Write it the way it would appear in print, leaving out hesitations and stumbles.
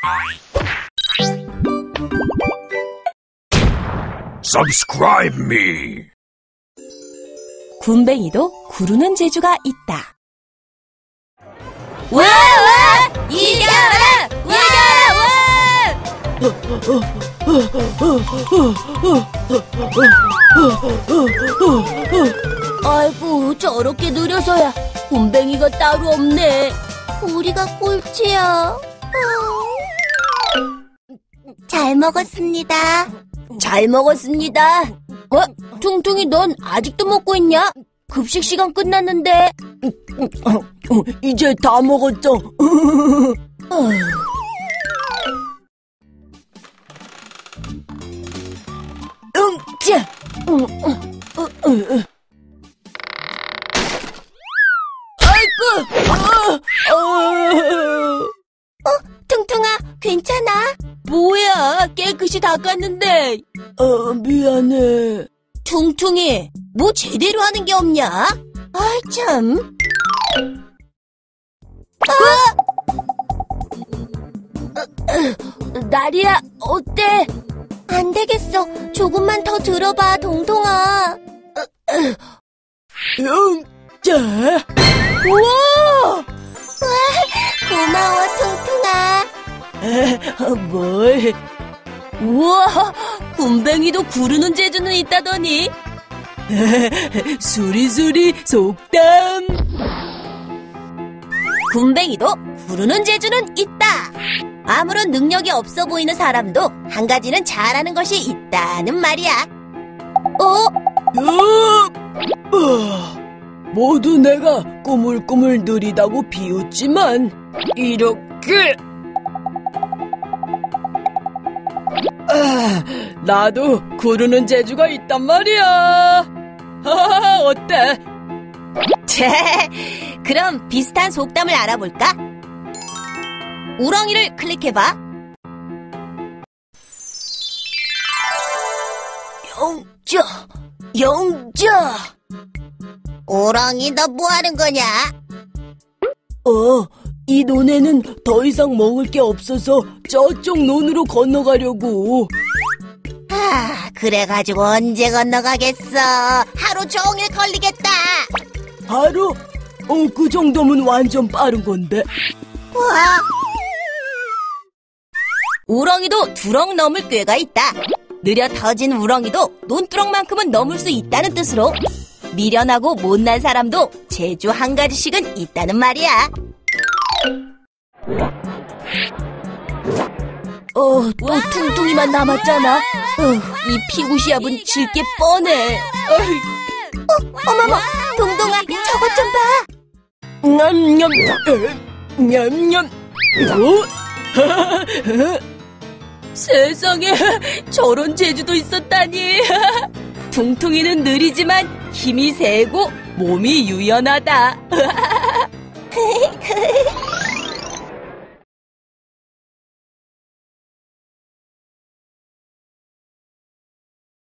Subscribe me. 군뱅이도 구르는 재주가 있다. 와! 이겨라! 아이고, 저렇게 느려서야 군뱅이가 따로 없네. 우리가 꼴찌야. 잘 먹었습니다. 잘 먹었습니다. 퉁퉁이 넌 아직도 먹고 있냐? 급식 시간 끝났는데. 이제 다 먹었죠? 응자. 퉁퉁아, 괜찮아? 뭐야, 깨끗이 닦았는데. 미안해. 퉁퉁이, 뭐 제대로 하는 게 없냐? 아이, 참. 나리야, 어때? 안 되겠어. 조금만 더 들어봐, 동동아. 응자. 우와! 고마워, 퉁퉁아. 뭘? 우와, 군뱅이도 구르는 재주는 있다더니. 수리수리 속담. 군뱅이도 구르는 재주는 있다. 아무런 능력이 없어 보이는 사람도 한 가지는 잘하는 것이 있다는 말이야. 모두 내가 꾸물꾸물 느리다고 비웃지만 이렇게 나도 구르는 재주가 있단 말이야. 어때? 그럼 비슷한 속담을 알아볼까? 우렁이를 클릭해봐. 영자. 우렁이, 너 뭐하는 거냐? 이 논에는 더 이상 먹을 게 없어서 저쪽 논으로 건너가려고. 그래가지고 언제 건너가겠어? 하루 종일 걸리겠다. 하루? 그 정도면 완전 빠른 건데. 와. 우렁이도 두렁 넘을 꾀가 있다. 느려 터진 우렁이도 논두렁만큼은 넘을 수 있다는 뜻으로 미련하고 못난 사람도 재주 한 가지씩은 있다는 말이야. 또 퉁퉁이만 남았잖아. 이 피구시합은 질 게 뻔해. 어머머, 동동아, 저것 좀 봐. 냠냠, 냠냠. 세상에, 저런 재주도 있었다니. 퉁퉁이는 느리지만 힘이 세고 몸이 유연하다.